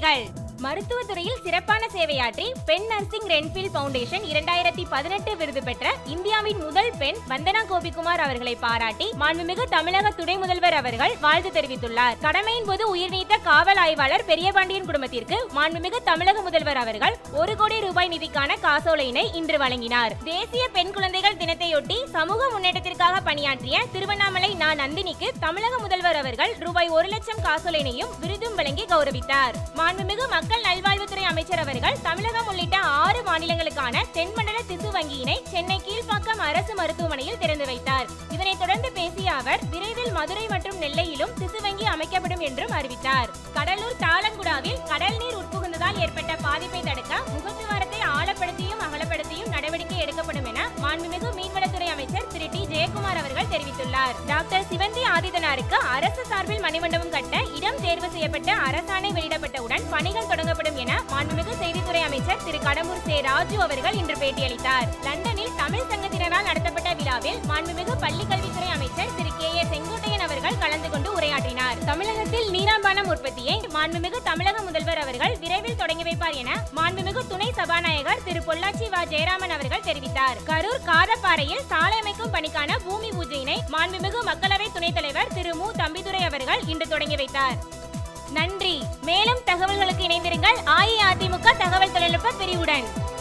செய்திகள். மருத்துவத்துறையில் சிறப்பான சேவையாற்றி பெண் நர்சிங் ரென்ஃபீல்ட் ஃபவுண்டேஷன் 2018 விருது பெற்ற இந்தியாவின் முதல் பெண் வந்தனா கோபிகுமார் அவர்களை பாராட்டி மாண்புமிகு தமிழக துணை முதல்வர் அவர்கள் வாழ்த்து தெரிவித்துள்ளார். கடமையின் போது உயிர்நீத்த காவல் ஆய்வாளர் பெரியபாண்டியன் குடும்பத்திற்கு மாண்புமிகு தமிழக முதல்வர் அவர்கள் 1 கோடி ரூபாய் நிதிக்கான காசோலையினை இன்று வழங்கினார். தேசிய பெண் குழந்தைகள் தினத்தையொட்டி சமூக முன்னேற்றத்திற்காக பணியாற்றிய திருவண்ணாமலை நந்தினிக்கு தமிழக முதல்வர் அவர்கள் ரூபாய் 1 லட்சம் காசோலையினையும் விருதும் வழங்கி கௌரவித்தார். மாண்புமிகு மக்கள் நல்வாழ்வுத்துறை அமைச்சர் அவர்கள் தமிழகம் உள்ளிட்ட 6 மாநிலங்களுக்கான தென்மண்டல திசு வங்கியினை சென்னை கீழ்ப்பாக்கம் அரசு மருத்துவமனையில் திறந்து வைத்தார். இதனைத் தொடர்ந்து பேசிய அவர் விரைவில் மதுரை மற்றும் நெல்லையிலும் திசு வங்கி அமைக்கப்படும் என்றும் அறிவித்தார். கடலூர் தாளங்குடாவில் கடல் நீர் உட்புகுந்ததால் ஏற்பட்ட பாதிப்பை தடுக்க முகத்துவாரத்தை ஆழப்படுத்தியும் அகலப்படுத்தியும் நடவடிக்கை எடுக்கப்படும் என மாண்புமிகு மீன்வளத்துறை அமைச்சர் திரு டி ஜெயக்குமார் அவர்கள் தெரிவித்துள்ளார். டாக்டர் சிவந்தி ஆதித்தனாருக்கு அரசு சார்பில் மணிமண்டபம் கட்ட இடம் தேர்வு செய்யப்பட்டு அரசாணை வெளியிடப்பட்டவுடன் பணிகள் தொடங்கப்படும் என மாண்புமிகு செய்தித்துறை அமைச்சர் திரு கடம்பூர் சே ராஜு அவர்கள் இன்று பேட்டியளித்தார். லண்டனில் தமிழ் சங்கத்தினரால் நடத்தப்பட்ட விழாவில் மாண்புமிகு பள்ளிக்கல்வித்துறை அமைச்சர் திரு கே ஏ செங்கோட்டையன் அவர்கள் கலந்து கொண்டு உரையாற்றினார். தமிழகத்தில் நீராம்பானம் உற்பத்தியை மாண்புமிகு தமிழக முதல்வர் அவர்கள் விரைவில் தொடங்கி வைப்பார் என மாண்புமிகு துணை சபாநாயகர் திரு பொள்ளாச்சி வ ஜெயராமன் அவர்கள் தெரிவித்தார். கரூர் காரப்பாறையில் சாலை அமைக்கும் பணிக்கான பூமி பூஜையினை மாண்புமிகு மக்களவை துணைத் தலைவர் திரு மு தம்பிதுரை அவர்கள் இன்று தொடங்கி வைத்தார். நன்றி. மேலும் தகவல்களுக்கு இணைந்திருங்கள் அஇஅதிமுக தகவல் தொழில்நுட்ப பிரிவுடன்.